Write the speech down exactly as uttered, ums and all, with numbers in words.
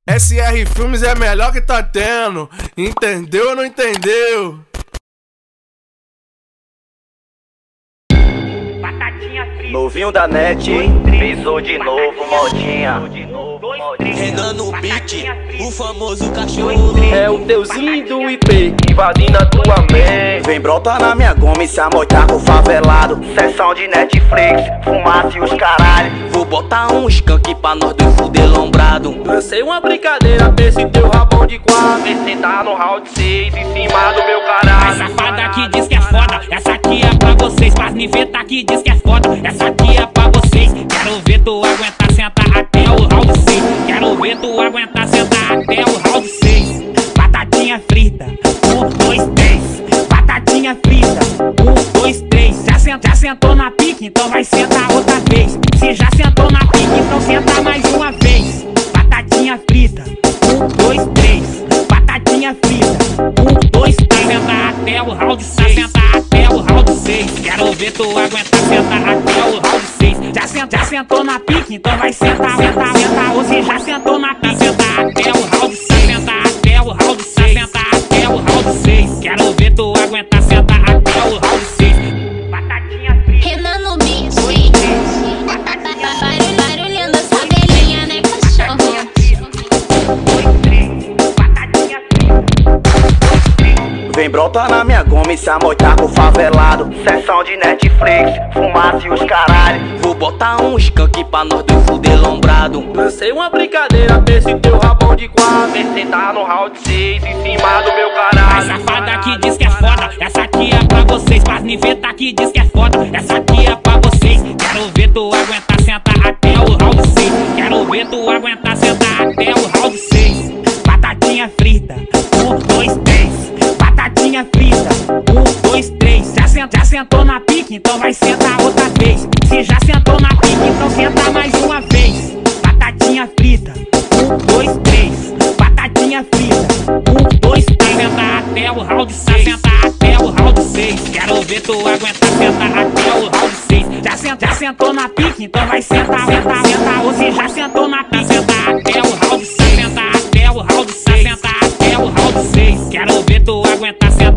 S R Filmes é melhor que tá tendo. Entendeu ou não entendeu? Novinho da net, pisou de novo, modinha. Renan no beat, o famoso cachorro. É o teuzinho do I P, invadindo a tua mente. Vem brotar na minha goma e se amoitar com o favelado. Sessão de Netflix, fumaça e os caralho. Vou botar um skunk pra nós dois fuder lombrado. Lancei uma brincadeira, vê se teu rabão de quatro. Vê se tá no round seis, em cima do meu caralho. Essa safada que diz que é foda, essa aqui é pra vocês. Mas niveta que diz que é foda, essa aqui é pra vocês. Quero ver tu aguentar sentar até o round seis. Quero ver tu aguentar sentar até o round seis. Batatinha frita, um, dois, três. Batatinha frita, um, dois, três. Já, sent, já sentou na pique, então vai sentar outra vez. Se já sentou na pique, então senta mais uma vez. Batatinha frita, um, dois, três. Batatinha frita, um, dois, três. Sentar até o round seis. Sentar até o round seis. Quero ver tu aguentar sentar até o round seis. Já, sent, já sentou na pique, então vai sentar, sentar, sentar. Você já sentou na pique, sentar até o round seis. Sentar até o round seis. Sentar até o round seis. Quero ver tu aguentar sentar até o round seis. Batatinha frita. Renan no beat. Barulhando essa abelhinha, né, cachorro? Vem brotar na minha goma e se amoitar com o favelado. Sessão de Netflix, fumaça e os caralho. Vou botar um skunk pra nós dois fuder lombrado. Lancei uma brincadeira, vê se teu rabão de quatro. Vê se tá no round seis, em cima do meu caralho. Essa safada que diz que é foda, essa aqui é pra vocês. Mas niveta que diz que é foda, essa aqui é pra vocês. Quero ver tu aguentar sentar até o round seis. Quero ver tu aguentar sentar até o round seis. Batatinha frita, um, dois, três. Batatinha frita, um, dois, três. Já, sent, já sentou na pique, então vai sentar outra vez. Se já sentou na pique, então senta mais uma vez. Batatinha frita, um, dois, três. Batatinha frita, um, dois, três. Sentar até o round seis. Sentar até o round seis. Quero ver tu aguentar sentar até o round seis. Já, sent, já sentou na pique, então vai sentar, sentar, sentar. Você já sentou na pique, sentar até o round seis. Sentar até o round seis. Sentar até o round seis. Quero ver tu aguentar sentar